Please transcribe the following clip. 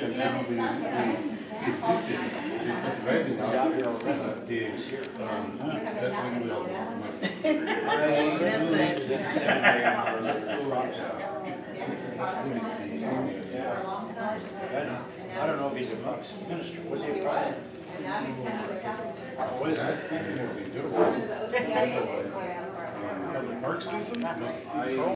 existed. It's rising now. That's when we all I don't know if he's a minister. Was he a prophet? What is that? Marxism?